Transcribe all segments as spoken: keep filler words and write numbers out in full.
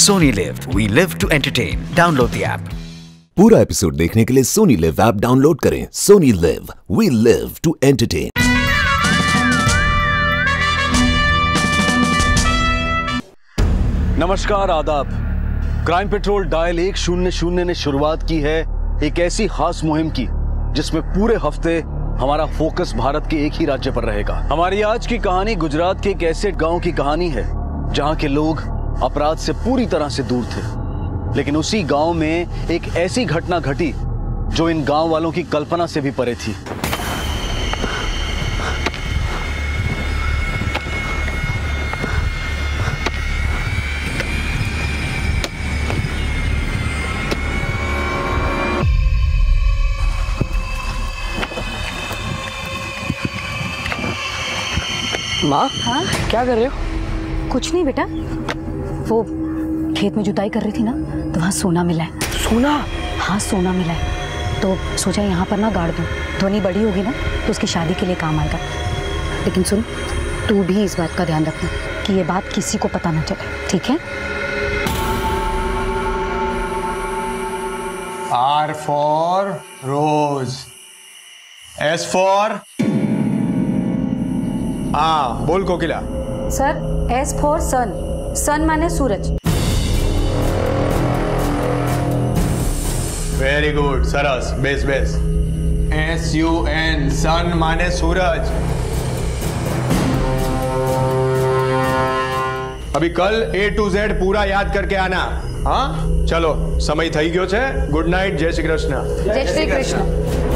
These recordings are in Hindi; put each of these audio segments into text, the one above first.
Sony Live, we live to entertain. Download the app. पूरा एपिसोड देखने के लिए सोनी लिव ऐप डाउनलोड करें। Sony LIV, we live to entertain. नमस्कार, आदाब। क्राइम पेट्रोल डायल एक शून्य शून्य ने शुरुआत की है एक ऐसी खास मुहिम की जिसमें पूरे हफ्ते हमारा फोकस भारत के एक ही राज्य पर रहेगा। हमारी आज की कहानी गुजरात के एक ऐसे गांव की कहानी है जहां के लोग अपराध से पूरी तरह से दूर थे, लेकिन उसी गांव में एक ऐसी घटना घटी जो इन गांव वालों की कल्पना से भी परे थी। माँ, हाँ क्या कर रहे हो? कुछ नहीं बेटा, वो खेत में जुताई कर रही थी ना, तो वहाँ सोना मिला है। सोना? हाँ, सोना मिला है, तो सोचा यहाँ पर ना गाड़ दूँ। ध्वनि बड़ी होगी ना तो उसकी शादी के लिए काम आएगा। लेकिन सुन, तू भी इस बात का ध्यान रखना कि ये बात किसी को पता ना चले, ठीक है? R for Rose. S for हाँ, बोल कोकिला। Sir, S for sun. Sun माने सूरज। वेरी गुड, सरस, बेस बेस। एस यू एन, सन माने सूरज। अभी कल ए टू जेड पूरा याद करके आना। हाँ, चलो, समय થઈ ગયો છે। गुड नाइट, जय श्री कृष्ण। जय श्री कृष्ण।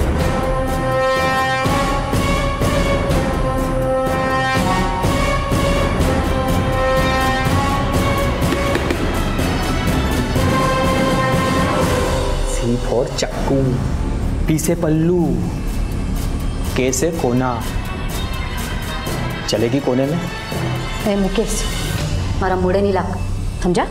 सी फॉर चक्कू, पी से पल्लू, के से कोना। चलेगी कोने में? ए मुकेश, मारा मुड़े नहीं लाग, समझा?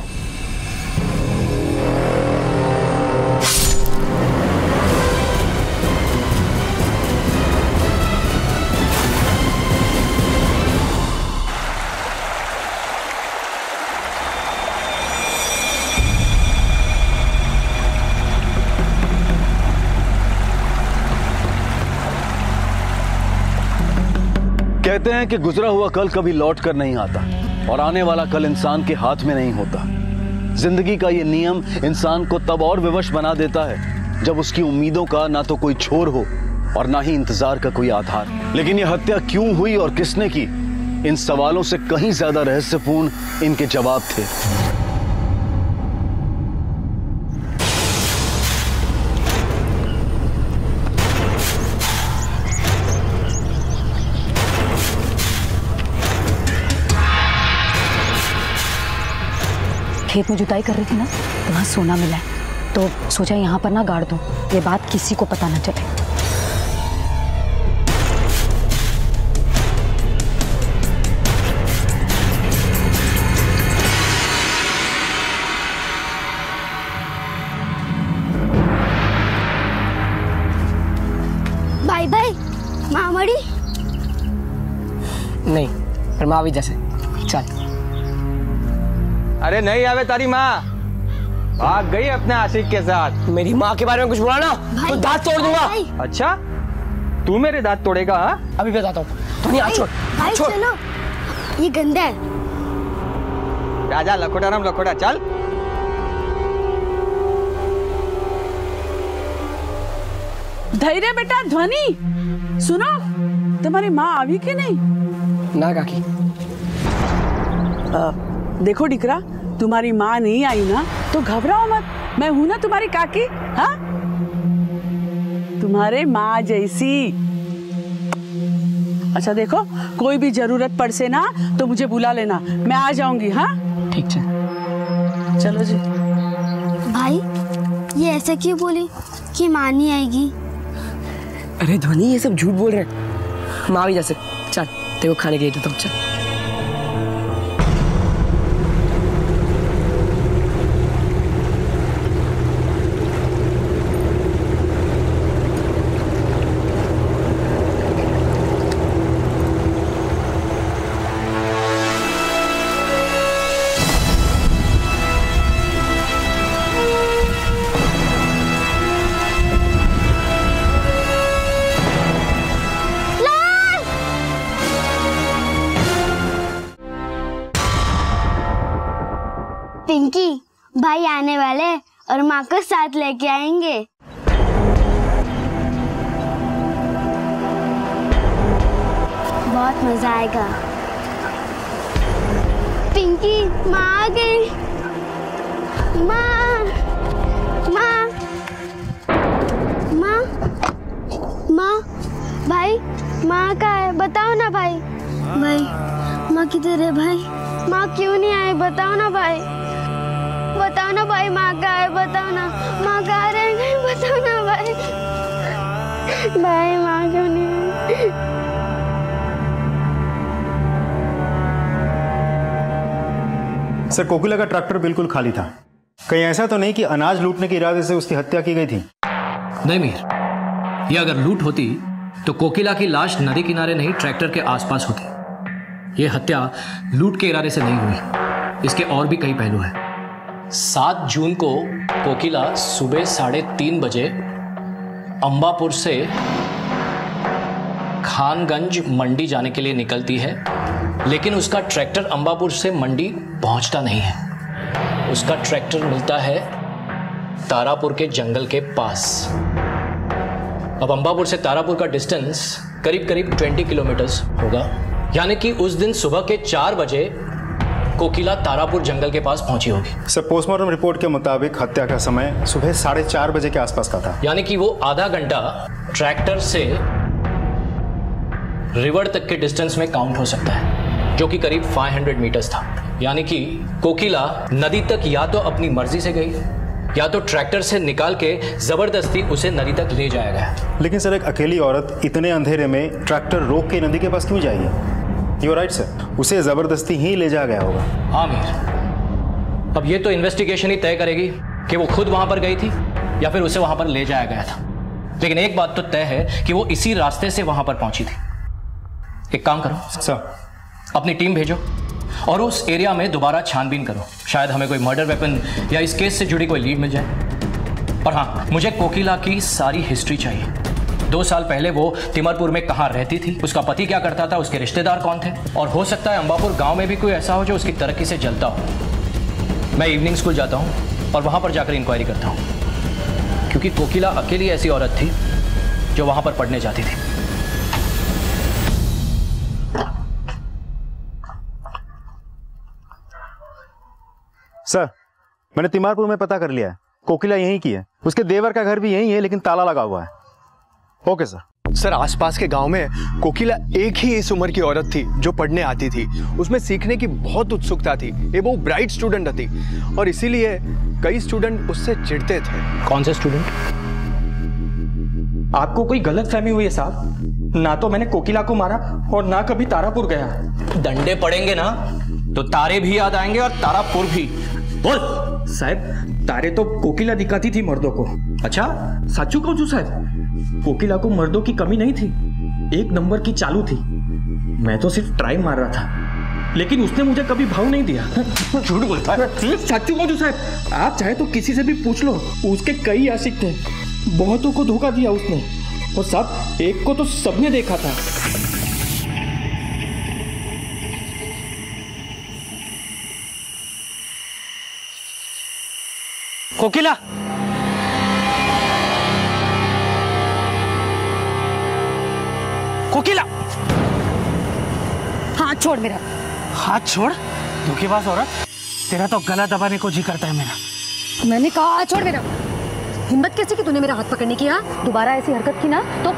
कहते हैं कि गुजरा हुआ कल कभी लौट कर नहीं आता और आने वाला कल इंसान के हाथ में नहीं होता। जिंदगी का ये नियम इंसान को तब और विवश बना देता है जब उसकी उम्मीदों का ना तो कोई छोर हो और ना ही इंतजार का कोई आधार। लेकिन ये हत्या क्यों हुई और किसने की, इन सवालों से कहीं ज्यादा रहस्यपूर्ण इनके जवाब थे। खेत में जुताई कर रही थी ना, तो वहाँ सोना मिला है, तो सोचा यहाँ पर ना गाड़ दूँ। ये बात किसी को पता ना चले। बाय बाय मामड़ी। नहीं, पर माँ भी जैसे। चल। अरे नहीं आवे तारी माँ, भाग गई अपने आशिक के साथ। मेरी माँ के बारे में कुछ बोला ना तो दांत तोड़ दूंगा। अच्छा, तू मेरे दांत तोड़ेगा? हाँ, अभी बताता हूँ। तो नहीं, छोड़, भाई छोड़। चलो, ये गंदा है। राजा लखोटा राम लखोटा, चल। धैर्य बेटा। ध्वनि सुनो, तुम्हारी माँ आई कि नहीं? ना काकी। आ, देखो डिकरा, तुम्हारी माँ नहीं आई ना तो घबराओ मत, मैं हूं ना तुम्हारी काकी। हाँ, तुम्हारे माँ जैसी। अच्छा देखो, कोई भी जरूरत पड़ से ना तो मुझे बुला लेना, मैं आ जाऊंगी। हाँ ठीक है, चलो जी। भाई, ये ऐसा क्यों बोली कि माँ नहीं आएगी? अरे ध्वनि, ये सब झूठ बोल रहे हैं। माँ भी जैसे। चल, तेरे को खाने के लिए देता हूँ। चल। पिंकी, भाई आने वाले और माँ को साथ लेके आएंगे। बहुत मजा आएगा। पिंकी, माँ आ गई। माँ, माँ, माँ, माँ, भाई, माँ कहाँ है? बताओ ना भाई। भाई, माँ किधर है भाई? माँ क्यों नहीं आई? बताओ ना भाई। बताओ ना भाई, माँ कहाँ है? बताओ ना। माँ कहाँ रह गई? बताओ ना भाई। भाई, माँ क्यों नहीं आई? सर, कोकिला का ट्रैक्टर बिल्कुल खाली था। कहीं ऐसा तो नहीं कि अनाज लूटने के इरादे से उसकी हत्या की गई थी? नहीं मीर, ये अगर लूट होती तो कोकिला की लाश नदी किनारे नहीं ट्रैक्टर के आसपास होती। ये हत्या लूट के इरादे से नहीं हुई, इसके और भी कई पहलू हैं। सात जून को कोकिला सुबह साढ़े तीन बजे अंबापुर से खानगंज मंडी जाने के लिए निकलती है, लेकिन उसका ट्रैक्टर अंबापुर से मंडी पहुंचता नहीं है। उसका ट्रैक्टर मिलता है तारापुर के जंगल के पास। अब अंबापुर से तारापुर का डिस्टेंस करीब करीब बीस किलोमीटर्स होगा, यानी कि उस दिन सुबह के चार बजे कोकिला तारापुर जंगल के पास पहुंची होगी। सर, पोस्टमार्टम रिपोर्ट के मुताबिक हत्या का समय सुबह साढ़े चार बजे के आसपास का था, यानी कि वो आधा घंटा ट्रैक्टर से रिवर तक के डिस्टेंस में काउंट हो सकता है, जो कि करीब पाँच सौ मीटर्स था। यानी कि कोकिला नदी तक या तो अपनी मर्जी से गई या तो ट्रैक्टर से निकाल के जबरदस्ती उसे नदी तक ले जाया गया। लेकिन सर, एक अकेली औरत इतने अंधेरे में ट्रैक्टर रोक के नदी के पास क्यों जाएगी? यू राइट सर, उसे जबरदस्ती ही ले जाया गया होगा। हाँ मीर, अब ये तो इन्वेस्टिगेशन ही तय करेगी कि वो खुद वहां पर गई थी या फिर उसे वहां पर ले जाया गया था। लेकिन एक बात तो तय है कि वो इसी रास्ते से वहां पर पहुंची थी। एक काम करो सर, अपनी टीम भेजो और उस एरिया में दोबारा छानबीन करो, शायद हमें कोई मर्डर वेपन या इस केस से जुड़ी कोई लीड मिल जाए। और हाँ, मुझे कोकिला की सारी हिस्ट्री चाहिए। दो साल पहले वो तिमरपुर में कहाँ रहती थी, उसका पति क्या करता था, उसके रिश्तेदार कौन थे, और हो सकता है अंबापुर गांव में भी कोई ऐसा हो जो उसकी तरक्की से जलता हो। मैं इवनिंग स्कूल जाता हूँ और वहाँ पर जाकर इंक्वायरी करता हूँ, क्योंकि कोकिला अकेली ऐसी औरत थी जो वहाँ पर पढ़ने जाती थी। सर, मैंने तिमारपुर में पता कर लिया है, कोकिला यहीं की है। उसके देवर का घर भी यहीं है, लेकिन ताला लगा हुआ है। Okay sir. सर, आसपास के गांव में कोकिला एक ही इस उम्र की औरत थी जो पढ़ने आती थी। उसमें सीखने की बहुत उत्सुकता थी, ये बहुत ब्राइट स्टूडेंट थी और इसीलिए कई स्टूडेंट उससे चिढ़ते थे। कौन से स्टूडेंट? आपको कोई गलत फहमी हुई है साहब। ना तो मैंने कोकिला को मारा और ना कभी तारापुर गया। डंडे पड़ेंगे ना तो तारे भी याद आएंगे और तारापुर भी। बोल साहब, तारे तो कोकिला दिखाती थी मर्दों को। अच्छा, सच्चू कहूं छू साहब, कोकिला को मर्दों की कमी नहीं थी, एक नंबर की चालू थी। मैं तो सिर्फ ट्राई मार रहा था, लेकिन उसने मुझे कभी भाव नहीं दिया। झूठ बोलता है। सच्चू कहूं छू साहब, आप चाहे तो किसी से भी पूछ लो, उसके कई आशिक थे, बहुतों को धोखा दिया उसने, और सब एक को तो सबने देखा था। कोकिला, कोकिला, हाथ छोड़ मेरा। हाथ छोड़? धोखेबाज औरत, तेरा तो गला दबाने को जी करता है मेरा। मैंने कहा हाथ छोड़ मेरा। हिम्मत कैसी की तूने मेरा हाथ पकड़ने की? हाँ, दोबारा ऐसी हरकत की ना तो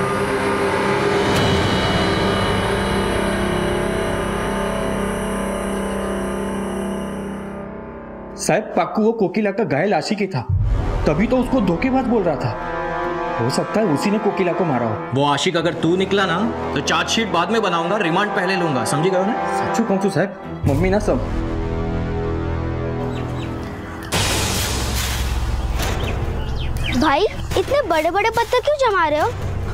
साहब, पाक्कू वो कोकिला का घायल आशिकी था, तभी तो उसको धोखेबाज बोल रहा था। हो सकता है उसी ने कोकिला को मारा हो। वो आशिक अगर तू निकला ना तो चार्जशीट बाद में बनाऊंगा, रिमांड पहले लूंगा, समझी गए ना? सच्चू कहूं साहब, मम्मी ना सब। भाई, इतने बड़े बड़े पत्थर क्यों जमा रहे हो?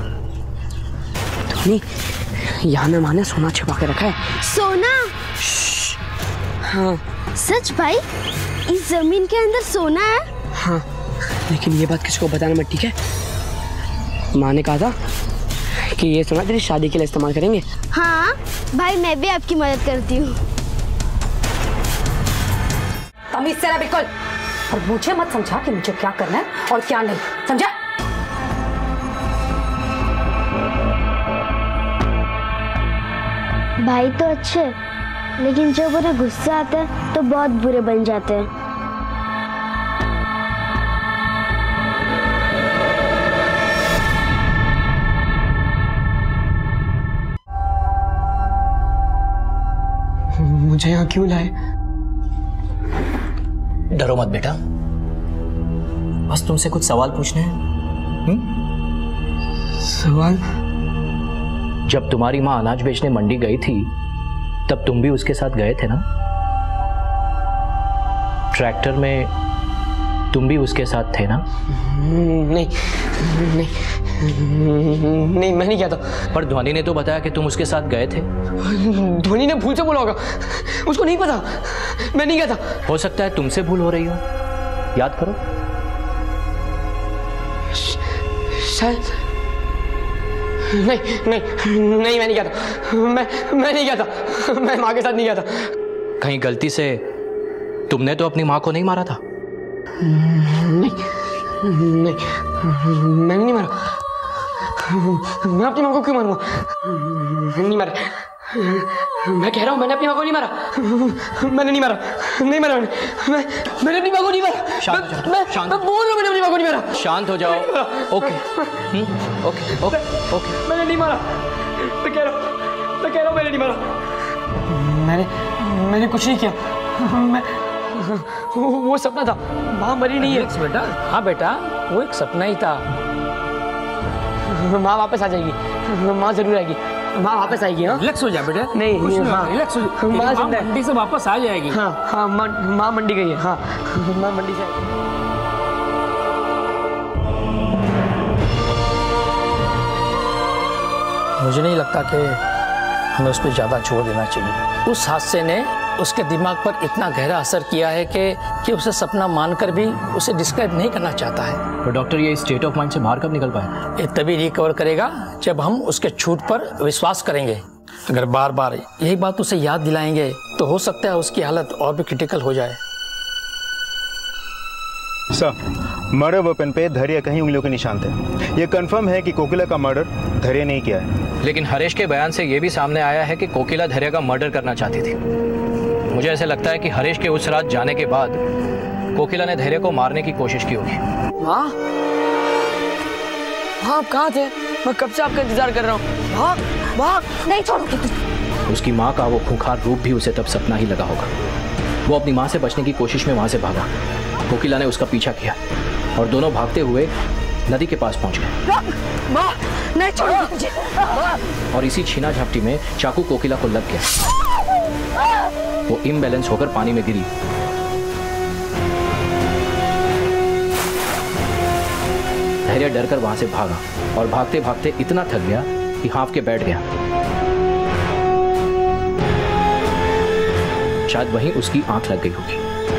धोनी, यहाँ में माँ ने सोना छिपा के रखा है। सोना? हाँ। सच भाई? इस जमीन के अंदर सोना है? हाँ, लेकिन ये बात किसी को बताना मत, ठीक है? माँ ने कहा था कि ये सोना तेरी शादी के लिए इस्तेमाल करेंगे। हाँ भाई, मैं भी आपकी मदद करती हूँ। बदतमीज से रहा बिल्कुल। और मुझे मत समझा कि मुझे क्या करना है और क्या नहीं, समझा? भाई तो अच्छे, लेकिन जब उन्हें गुस्सा आता है तो बहुत बुरे बन जाते हैं। मुझे यहाँ क्यों लाए? डरो मत बेटा, बस तुमसे कुछ सवाल पूछने हैं। हुँ? सवाल? जब तुम्हारी माँ अनाज बेचने मंडी गई थी तब तुम भी उसके साथ गए थे ना? ट्रैक्टर में तुम भी उसके साथ थे ना? नहीं नहीं नहीं, मैं नहीं गया था। पर ध्वनि ने तो बताया कि तुम उसके साथ गए थे। ध्वनि ने भूल से बोला होगा, उसको नहीं पता, मैं नहीं गया था। हो सकता है तुमसे भूल हो रही हो, याद करो। शायद नहीं नहीं नहीं, मैं नहीं गया था, मैं मैं नहीं गया था, मैं माँ के साथ नहीं गया था। कहीं गलती से तुमने तो अपनी माँ को नहीं मारा था? नहीं नहीं, मैंने नहीं मारा। मैं अपनी माँ को क्यों मारूंगा? नहीं मारा, मैं कह रहा हूँ मैंने अपनी माँ को नहीं मारा। मैंने नहीं मारा, नहीं मारा मैंने, मैं मैंने अपनी माँ को नहीं मारा। शांत हो जाओ, मैं शांत मैं बोल रहा हूँ मैंने अपनी माँ को नहीं मारा। शांत हो जाओ। Okay okay okay okay. मैंने नहीं मारा, मैं कह रहा हूँ मैं कह रहा हूँ मैंने नहीं मारा। मैंने मैंने कुछ नहीं किया। मैं वो सपना था, माँ मरी नहीं है। बेटा, हाँ बेटा, वो एक सपना ही था। माँ वापस आ जाएगी, माँ जरूर आएगी, माँ वापस आएगी। हाँ रिलैक्स हो जा बेटा। नहीं नहीं, माँ रिलैक्स हो जा। माँ जिंदा है, मंडी से वापस आ जाएगी। हाँ हाँ, माँ माँ मंडी गई है। हाँ माँ मंडी से आएगी। मुझे नहीं लगता कि हमें उस पर ज़्यादा जोर देना चाहिए। उस हादसे ने उसके दिमाग पर इतना गहरा असर किया है कि कि उसे सपना मानकर भी उसे डिस्क्राइब नहीं करना चाहता है। तो डॉक्टर, ये स्टेट ऑफ माइंड से बाहर कब निकल पाए? ये तभी रिकवर करेगा जब हम उसके झूठ पर विश्वास करेंगे। अगर बार बार यही बात उसे याद दिलाएंगे तो हो सकता है उसकी हालत और भी क्रिटिकल हो जाए। सर, मर्डर वेपन पे धैर्य कहीं उंगलियों के निशान थे। ये कंफर्म है कि कोकिला का मर्डर धैर्य नहीं किया है। लेकिन हरेश के बयान से यह भी सामने आया है कि कोकिला धैर्य का मर्डर करना चाहती थी। मुझे ऐसे लगता है कि हरेश के उस रात जाने के बाद कोकिला ने धैर्य को मारने की कोशिश की होगी। हाँ हाँ, आप कहाँ थे? मैं कब से आपका इंतजार कर रहा हूँ। भाग भाग, नहीं छोड़ोगे तुम। उसकी माँ का वो खूंखार रूप भी उसे तब सपना ही लगा होगा। वो अपनी माँ से बचने की कोशिश में वहां से भागा। कोकिला ने उसका पीछा किया और दोनों भागते हुए नदी के पास पहुंच गए। माँ, नहीं छोड़ोगे तुझे। और इसी छीना झपटी में चाकू कोकिला को लग गया। वो इम्बैलेंस होकर पानी में गिरी। धैर्य डरकर वहां से भागा और भागते भागते इतना थक गया कि हांफ के बैठ गया। शायद वहीं उसकी आंख लग गई होगी।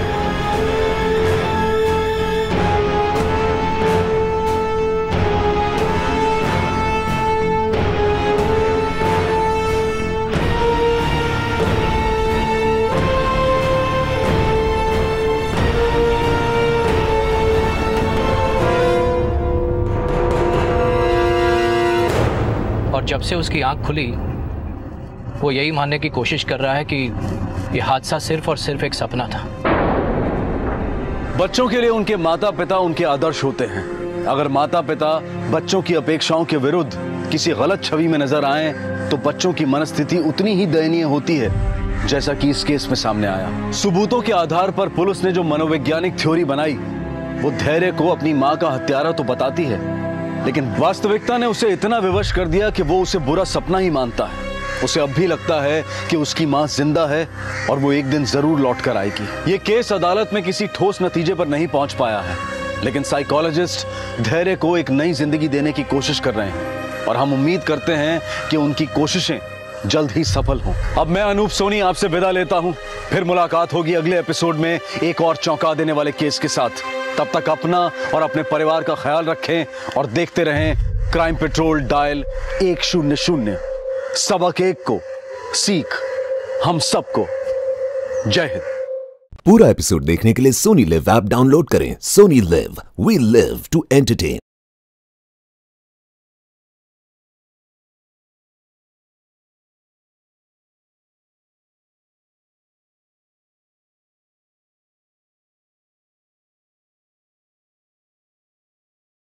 और जब से उसकी आंख खुली वो यही मानने की कोशिश कर रहा है कि यह हादसा सिर्फ और सिर्फ एक सपना था। बच्चों के लिए उनके माता पिता उनके आदर्श होते हैं। अगर माता पिता बच्चों की अपेक्षाओं के विरुद्ध किसी गलत छवि में नजर आए तो बच्चों की मनस्थिति उतनी ही दयनीय होती है, जैसा कि इस केस में सामने आया। सबूतों के आधार पर पुलिस ने जो मनोवैज्ञानिक थ्योरी बनाई वो धैर्य को अपनी मां का हत्यारा तो बताती है, लेकिन वास्तविकता ने उसे इतना विवश कर दिया कि वो उसे बुरा सपना ही मानता है। उसे अब भी लगता है कि उसकी मां जिंदा है और वो एक दिन जरूर लौट कर आएगी। ये केस अदालत में किसी ठोस नतीजे पर नहीं पहुंच पाया है, लेकिन साइकोलॉजिस्ट धैर्य को एक नई जिंदगी देने की कोशिश कर रहे हैं और हम उम्मीद करते हैं कि उनकी कोशिशें जल्द ही सफल हों। अब मैं अनूप सोनी आपसे विदा लेता हूं। फिर मुलाकात होगी अगले एपिसोड में एक और चौंका देने वाले केस के साथ। तब तक अपना और अपने परिवार का ख्याल रखें और देखते रहें क्राइम पेट्रोल डायल एक शून्य शून्य। सबक एक को सीख हम सबको। जय हिंद। पूरा एपिसोड देखने के लिए सोनी लिव ऐप डाउनलोड करें। Sony LIV, we live to entertain.